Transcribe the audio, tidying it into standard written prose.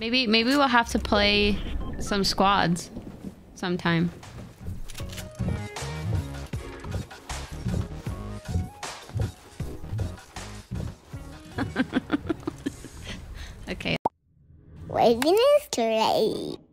Maybe we'll have to play some squads sometime. Okay. Waiting is late.